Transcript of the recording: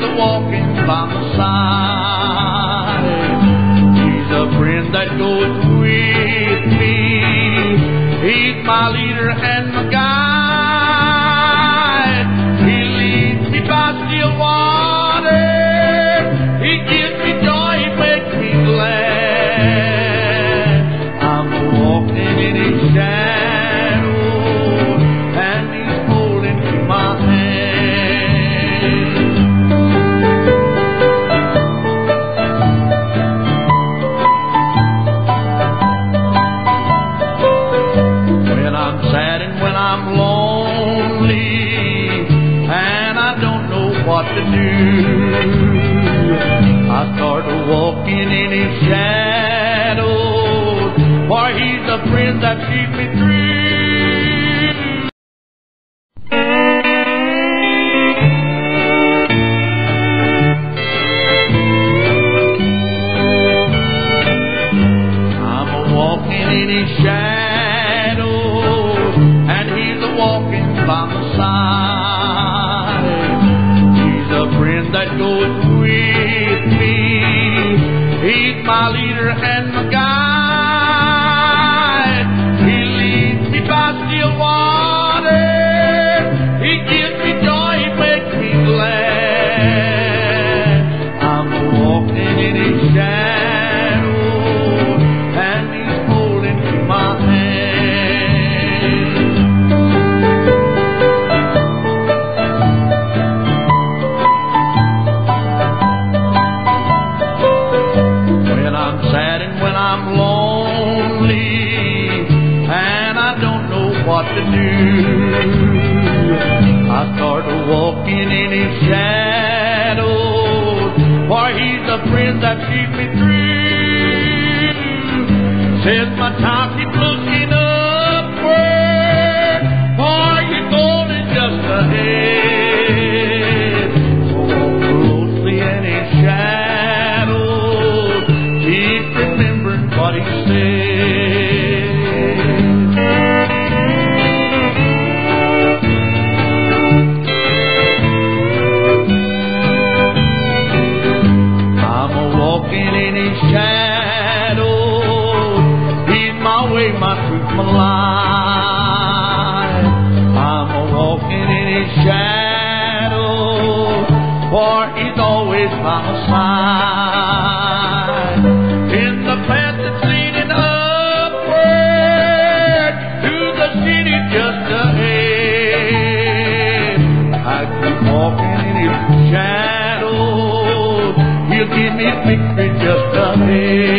walking by my side. He's a friend that goes with me. He's my leader and my guide. He leads me by still water. He gives me joy, he makes me glad. I'm walking in his shadow, and he's holding to my hand. When I'm sad and when I'm lonely, and I don't know what to do, I start walking in his shadows, for he's a friend that sees me through. I'm walking in his shadows, and he's walking by my side. He's a friend that goes with me. He's my leader and my guide. He leads me by still water. He gives me joy, he makes me glad. I'm walking in his shadow, and he's holding to my hand. When I'm sad and when I'm lonely, and I don't know what to do, I start walking in his shadows, for he's a friend that sees me through. Says my time keep looking upward, for your goal is just ahead. So walk closely in his shadows, keep remembering what he said. I'm walking in his shadows. He's my way, my truth, my life. I'm walking in his shadows, for he's always by my side. In the path that's leading upward to the city just ahead, I keep walking in his shadows. He'll give me victory just ahead.